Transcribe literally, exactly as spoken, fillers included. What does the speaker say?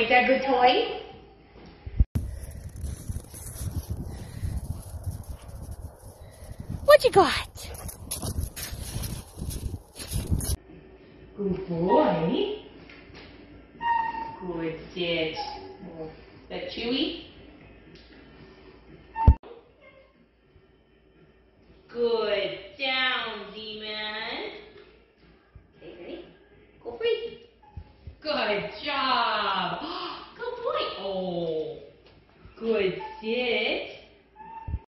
Is that a good toy? What you got? Good boy. Good sit. Oh, is that Chewy?